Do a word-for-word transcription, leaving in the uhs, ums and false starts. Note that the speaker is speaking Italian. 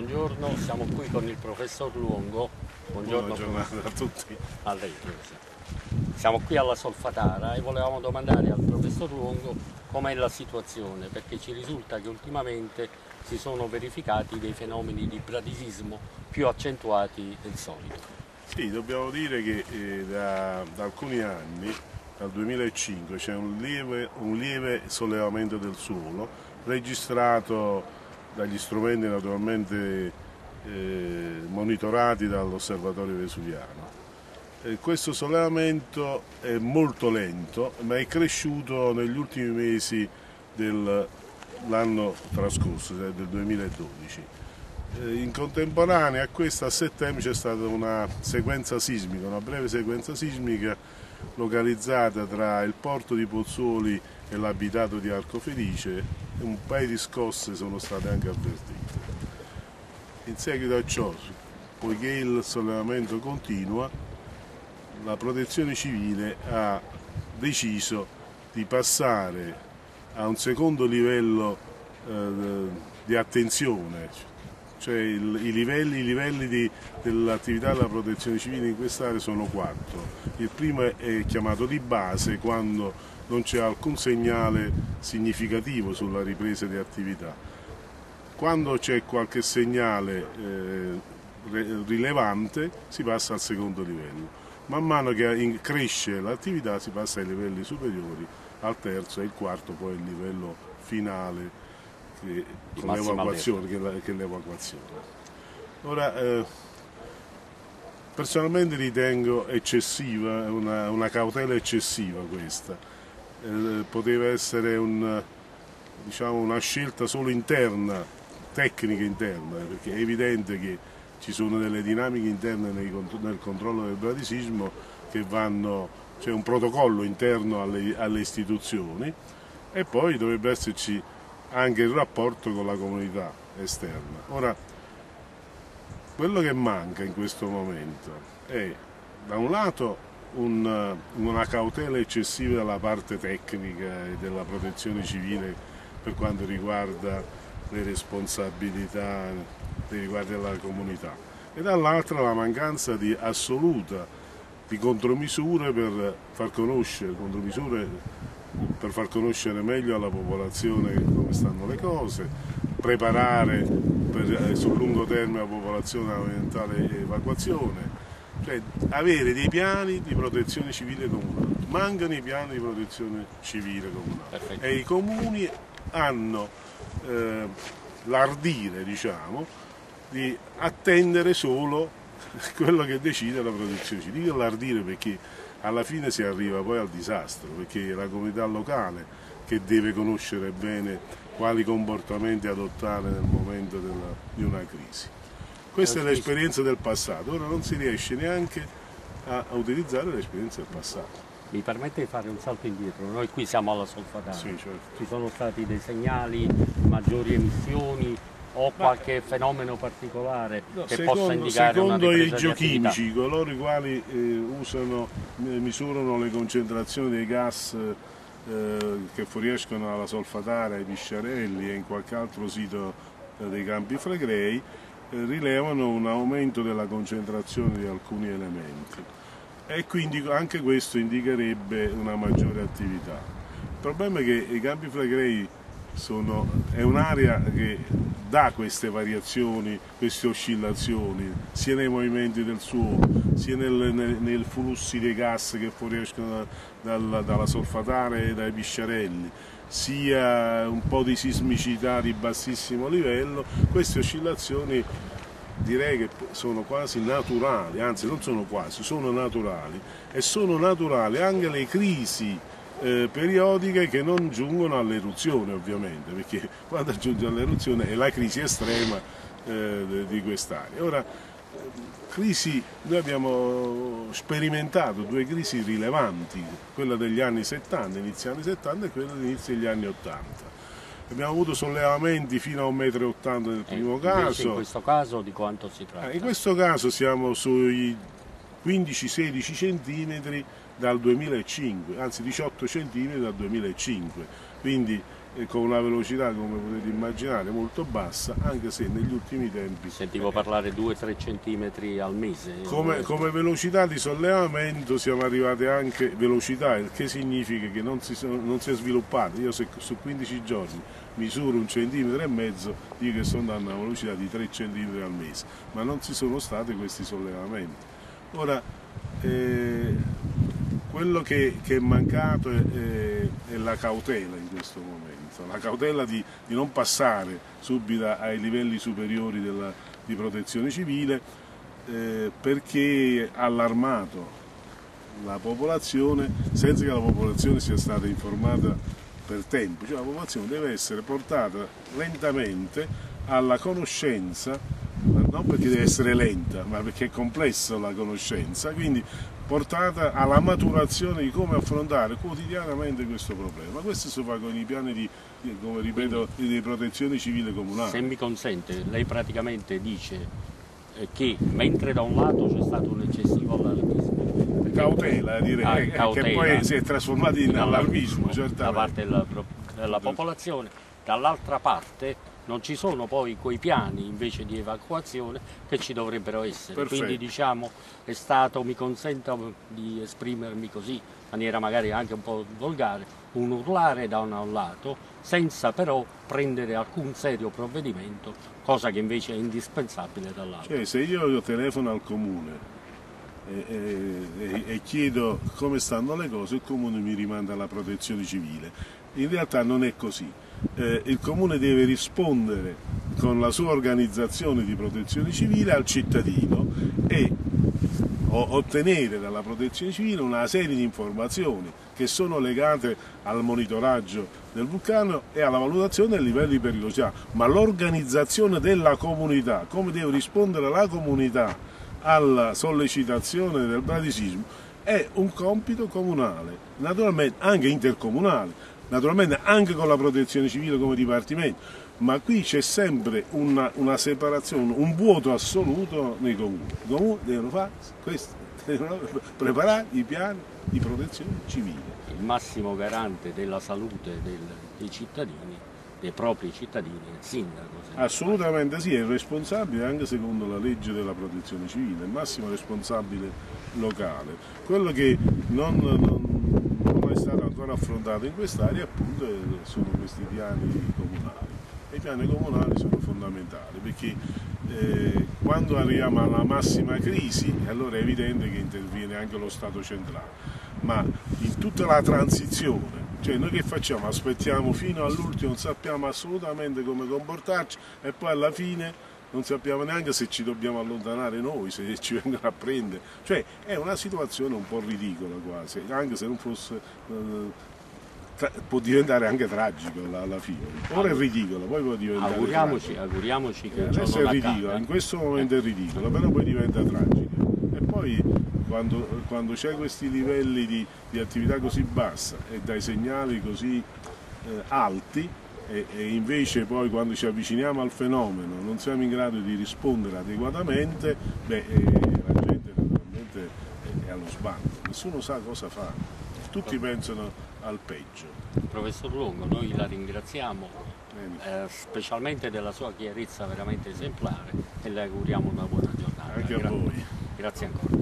buongiorno, siamo qui con il professor Luongo. Buongiorno, Buona giornata a tutti. A lei, siamo qui alla Solfatara e volevamo domandare al professor Luongo com'è la situazione, perché ci risulta che ultimamente si sono verificati dei fenomeni di bradisismo più accentuati del solito. Sì, dobbiamo dire che eh, da, da alcuni anni, dal duemilacinque, c'è un lieve, un lieve sollevamento del suolo registrato dagli strumenti naturalmente eh, monitorati dall'osservatorio vesuviano. Eh, questo sollevamento è molto lento, ma è cresciuto negli ultimi mesi dell'anno trascorso, del duemiladodici. Eh, in contemporanea a questo, a settembre, c'è stata una sequenza sismica, una breve sequenza sismica localizzata tra il porto di Pozzuoli e l'abitato di Arco Felice. Un paio di scosse sono state anche avvertite. In seguito a ciò, poiché il sollevamento continua, la Protezione Civile ha deciso di passare a un secondo livello eh, di attenzione, cioè il, i livelli, i livelli dell'attività della Protezione Civile in quest'area sono quattro. Il primo è chiamato di base, quando non c'è alcun segnale significativo sulla ripresa di attività. Quando c'è qualche segnale eh, rilevante si passa al secondo livello. Man mano che cresce l'attività si passa ai livelli superiori, al terzo e il quarto poi il livello finale che, con l'evacuazione, che è l'evacuazione. Ora, eh, personalmente ritengo eccessiva, una, una cautela eccessiva questa. Eh, poteva essere un, diciamo, una scelta solo interna, tecnica interna, perché è evidente che ci sono delle dinamiche interne nei, nel controllo del bradisismo che vanno, c'è un protocollo interno alle, alle istituzioni e poi dovrebbe esserci anche il rapporto con la comunità esterna. Ora, quello che manca in questo momento è, da un lato, un, una cautela eccessiva dalla parte tecnica e della Protezione Civile per quanto riguarda le responsabilità nei riguardi della comunità, e dall'altra la mancanza di assoluta di contromisure per far conoscere, contromisure per far conoscere meglio alla popolazione come stanno le cose, preparare per, sul lungo termine la popolazione all'eventuale evacuazione, cioè avere dei piani di protezione civile comunale. Mancano i piani di protezione civile comunale. Perfetto. E i comuni hanno eh, l'ardire, diciamo, di attendere solo quello che decide la protezione civile. Dico l'ardire perché alla fine si arriva poi al disastro, perché è la comunità locale che deve conoscere bene quali comportamenti adottare nel momento della, di una crisi. Questa è l'esperienza del passato, ora non si riesce neanche a, a utilizzare l'esperienza del passato. Mi permette di fare un salto indietro, noi qui siamo alla Solfatara, sì, certo. Ci sono stati dei segnali, maggiori emissioni o qualche Ma, fenomeno particolare no, che secondo, possa indicare secondo una i ripresa geochimici, coloro i quali eh, usano, misurano le concentrazioni dei gas eh, che fuoriescono dalla Solfatara, ai Pisciarelli e in qualche altro sito eh, dei Campi Flegrei, eh, rilevano un aumento della concentrazione di alcuni elementi e quindi anche questo indicherebbe una maggiore attività. Il problema è che i Campi Flegrei sono, è un'area che dà queste variazioni, queste oscillazioni, sia nei movimenti del suolo, sia nel, nel, nei flussi dei gas che fuoriescono da, dalla, dalla Solfatara e dai Pisciarelli, sia un po' di sismicità di bassissimo livello. Queste oscillazioni direi che sono quasi naturali, anzi non sono quasi, sono naturali, e sono naturali anche le crisi eh, periodiche che non giungono all'eruzione, ovviamente, perché quando giunge all'eruzione è la crisi estrema eh, di quest'area. Ora, crisi, noi abbiamo sperimentato due crisi rilevanti, quella degli anni settanta, inizio anni settanta, e quella dell'inizio degli anni ottanta. Abbiamo avuto sollevamenti fino a un metro e ottanta nel primo eh, caso. In questo caso di quanto si tratta? In questo caso siamo sui quindici sedici centimetri dal duemilacinque, anzi diciotto centimetri dal duemilacinque, quindi e con una velocità, come potete immaginare, molto bassa, anche se negli ultimi tempi... Sentivo parlare due tre centimetri al mese. Come, come velocità di sollevamento siamo arrivati anche velocità, il che significa che non si, sono, non si è sviluppato. Io se su quindici giorni misuro un centimetro e mezzo, dico che sto andando a una velocità di tre centimetri al mese, ma non ci sono stati questi sollevamenti. Ora, eh, quello che, che è mancato è, è, è la cautela in questo momento, la cautela di, di non passare subito ai livelli superiori della, di protezione civile, eh, perché ha allarmato la popolazione senza che la popolazione sia stata informata per tempo. Cioè la popolazione deve essere portata lentamente alla conoscenza, non perché deve essere lenta, ma perché è complessa la conoscenza, quindi portata alla maturazione di come affrontare quotidianamente questo problema. Questo si fa con i piani di, come ripeto, di protezione civile comunale. Se mi consente, lei praticamente dice che mentre da un lato c'è stato un eccessivo allarmismo, cautela, direi, ah, eh, cautela, che poi si è trasformato in, in allarmismo, allarmismo da parte della, della popolazione, dall'altra parte non ci sono poi quei piani invece di evacuazione che ci dovrebbero essere. Perfetto. Quindi diciamo è stato, mi consenta di esprimermi così, in maniera magari anche un po' volgare, un urlare da un lato senza però prendere alcun serio provvedimento, cosa che invece è indispensabile dall'altro. Cioè, se io telefono al comune e, e, e chiedo come stanno le cose, il comune mi rimanda alla protezione civile. In realtà non è così. Eh, il comune deve rispondere con la sua organizzazione di protezione civile al cittadino e ottenere dalla protezione civile una serie di informazioni che sono legate al monitoraggio del vulcano e alla valutazione del livello di pericolosità, ma l'organizzazione della comunità, come deve rispondere la comunità alla sollecitazione del bradisismo, è un compito comunale, naturalmente anche intercomunale, naturalmente anche con la protezione civile come dipartimento, ma qui c'è sempre una, una separazione, un vuoto assoluto nei comuni. I comuni devono fare questo, devono preparare i piani di protezione civile. Il massimo garante della salute del, dei cittadini, dei propri cittadini, è il sindaco. Assolutamente sì, è responsabile anche secondo la legge della protezione civile, il massimo responsabile locale. Quello che non, non, non è stato ancora affrontato in quest'area appunto sono questi piani comunali. I piani comunali sono fondamentali perché eh, quando arriviamo alla massima crisi allora è evidente che interviene anche lo Stato centrale, ma in tutta la transizione, cioè noi che facciamo? Aspettiamo fino all'ultimo, non sappiamo assolutamente come comportarci e poi alla fine non sappiamo neanche se ci dobbiamo allontanare noi, se ci vengono a prendere, cioè è una situazione un po' ridicola quasi, anche se non fosse... Eh, può diventare anche tragico alla fine. Ora è ridicolo, poi può diventare auguriamoci, auguriamoci che adesso è ridicolo, in questo momento è ridicolo, però poi diventa tragico. E poi quando, quando c'è questi livelli di, di attività così bassa e dai segnali così eh, alti e, e invece poi quando ci avviciniamo al fenomeno non siamo in grado di rispondere adeguatamente, beh, eh, la gente naturalmente è, è allo sbando, nessuno sa cosa fare. Tutti pensano al peggio. Professor Longo, noi la ringraziamo eh, specialmente della sua chiarezza veramente esemplare e le auguriamo una buona giornata. Anche a voi. Grazie ancora.